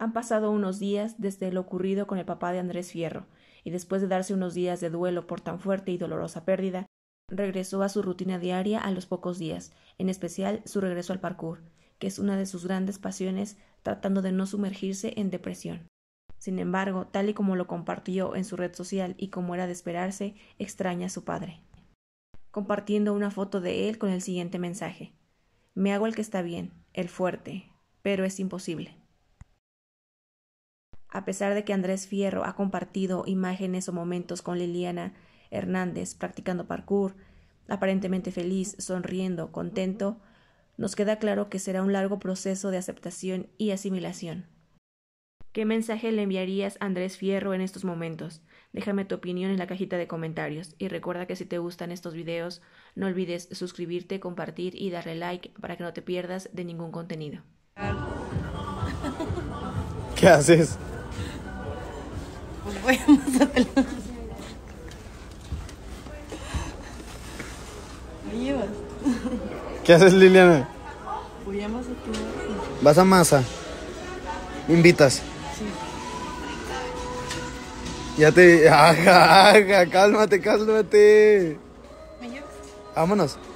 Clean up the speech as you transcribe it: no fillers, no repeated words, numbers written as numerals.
Han pasado unos días desde lo ocurrido con el papá de Andrés Fierro, y después de darse unos días de duelo por tan fuerte y dolorosa pérdida, regresó a su rutina diaria a los pocos días, en especial su regreso al parkour, que es una de sus grandes pasiones, tratando de no sumergirse en depresión. Sin embargo, tal y como lo compartió en su red social y como era de esperarse, extraña a su padre, compartiendo una foto de él con el siguiente mensaje: me hago el que está bien, el fuerte, pero es imposible. A pesar de que Andrés Fierro ha compartido imágenes o momentos con Liliana Hernández practicando parkour, aparentemente feliz, sonriendo, contento, nos queda claro que será un largo proceso de aceptación y asimilación. ¿Qué mensaje le enviarías a Andrés Fierro en estos momentos? Déjame tu opinión en la cajita de comentarios y recuerda que si te gustan estos videos, no olvides suscribirte, compartir y darle like para que no te pierdas de ningún contenido. ¿Qué haces? Pues voy a amasártelo. ¿Me llevas? ¿Qué haces, Liliana? Voy a amasártelo. ¿Vas a masa? ¿Me invitas? Sí. Ya te... Ajá, cálmate. ¿Me llevas? Vámonos.